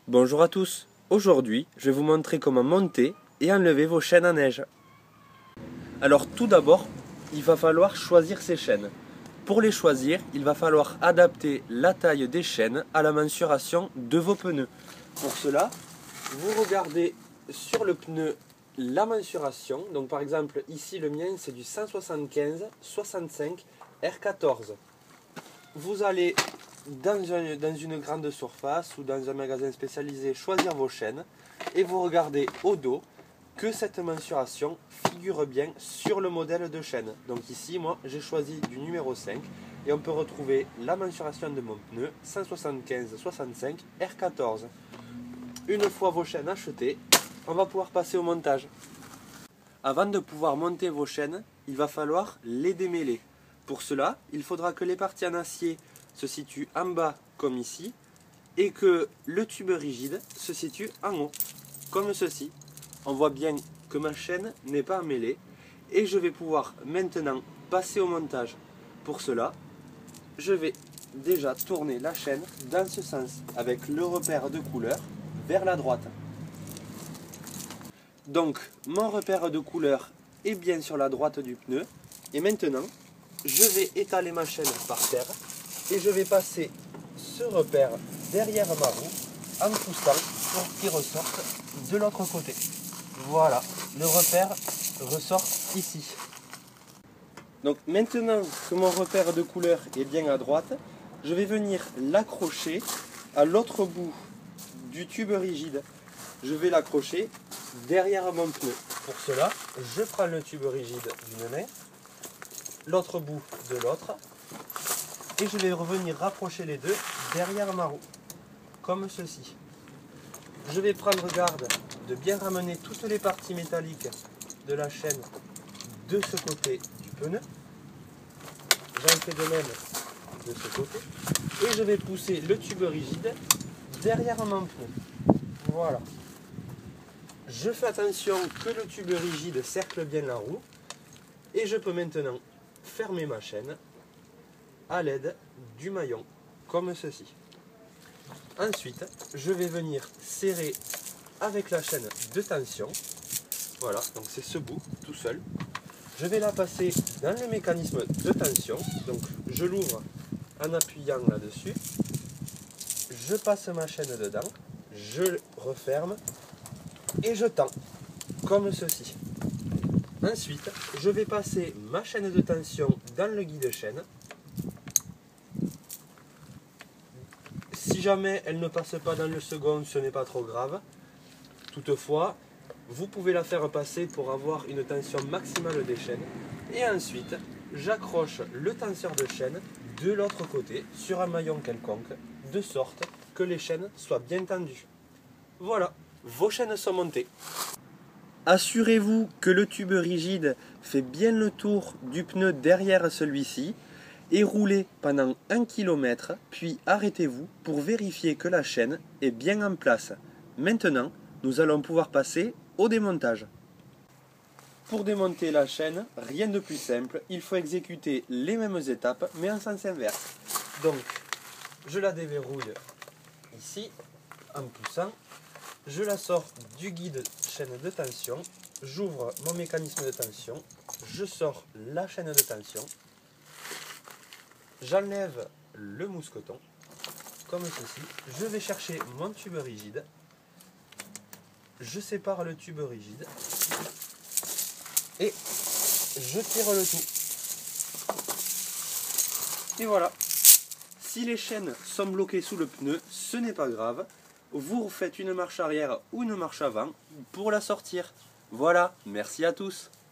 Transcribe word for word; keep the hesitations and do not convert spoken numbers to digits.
Bonjour à tous, aujourd'hui je vais vous montrer comment monter et enlever vos chaînes à neige. Alors tout d'abord, il va falloir choisir ces chaînes. Pour les choisir, il va falloir adapter la taille des chaînes à la mensuration de vos pneus. Pour cela, vous regardez sur le pneu la mensuration. Donc par exemple ici le mien c'est du cent soixante-quinze soixante-cinq R quatorze. Vous allez dans une, dans une grande surface ou dans un magasin spécialisé choisir vos chaînes et vous regardez au dos que cette mensuration figure bien sur le modèle de chaîne. Donc ici moi j'ai choisi du numéro cinq et on peut retrouver la mensuration de mon pneu cent soixante-quinze soixante-cinq R quatorze. Une fois vos chaînes achetées, on va pouvoir passer au montage. Avant de pouvoir monter vos chaînes, il va falloir les démêler. Pour cela, il faudra que les parties en acier se situent en bas comme ici et que le tube rigide se situe en haut comme ceci. On voit bien que ma chaîne n'est pas emmêlée et je vais pouvoir maintenant passer au montage. Pour cela, je vais déjà tourner la chaîne dans ce sens avec le repère de couleur vers la droite. Donc mon repère de couleur est bien sur la droite du pneu et maintenant je vais étaler ma chaîne par terre et je vais passer ce repère derrière ma roue en poussant pour qu'il ressorte de l'autre côté. Voilà, le repère ressort ici. Donc maintenant que mon repère de couleur est bien à droite, je vais venir l'accrocher à l'autre bout du tube rigide. Je vais l'accrocher derrière mon pneu. Pour cela, je prends le tube rigide d'une main, l'autre bout de l'autre, et je vais revenir rapprocher les deux derrière ma roue, comme ceci. Je vais prendre garde de bien ramener toutes les parties métalliques de la chaîne de ce côté du pneu. J'en fais de même de ce côté. Et je vais pousser le tube rigide derrière mon pneu. Voilà. Je fais attention que le tube rigide cercle bien la roue. Et je peux maintenant fermer ma chaîne à l'aide du maillon, comme ceci. Ensuite, je vais venir serrer avec la chaîne de tension. Voilà, donc c'est ce bout tout seul. Je vais la passer dans le mécanisme de tension. Donc je l'ouvre en appuyant là-dessus. Je passe ma chaîne dedans. Je referme et je tends, comme ceci. Ensuite, je vais passer ma chaîne de tension dans le guide-chaîne. Si jamais elle ne passe pas dans le second, ce n'est pas trop grave. Toutefois, vous pouvez la faire passer pour avoir une tension maximale des chaînes. Et ensuite, j'accroche le tenseur de chaîne de l'autre côté sur un maillon quelconque, de sorte que les chaînes soient bien tendues. Voilà, vos chaînes sont montées. Assurez-vous que le tube rigide fait bien le tour du pneu derrière celui-ci et roulez pendant un kilomètre, puis arrêtez-vous pour vérifier que la chaîne est bien en place. Maintenant, nous allons pouvoir passer au démontage. Pour démonter la chaîne, rien de plus simple, il faut exécuter les mêmes étapes mais en sens inverse. Donc, je la déverrouille ici en poussant. Je la sors du guide chaîne de tension, j'ouvre mon mécanisme de tension, je sors la chaîne de tension, j'enlève le mousqueton, comme ceci, je vais chercher mon tube rigide, je sépare le tube rigide et je tire le tout. Et voilà. Si les chaînes sont bloquées sous le pneu, ce n'est pas grave. Vous faites une marche arrière ou une marche avant pour la sortir. Voilà, merci à tous.